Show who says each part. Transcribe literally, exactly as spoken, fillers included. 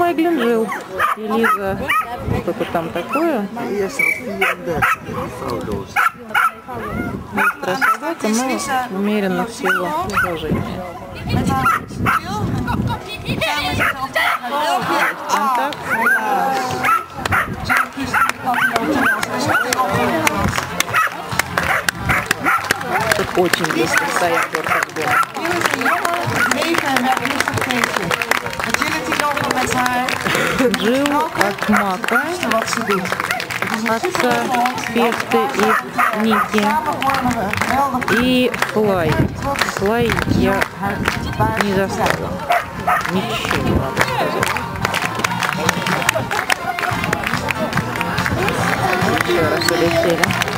Speaker 1: Майглин жил. И Лиза, что-то там такое. Быстрая собака, но умеренно всего положения. Контакт. Тут очень быстро стоят вот как бы. Джилл от Мака, отца Песты и Ники, и Флай. Флай я не застала. Ничего не надо сказать. Еще раз улетели.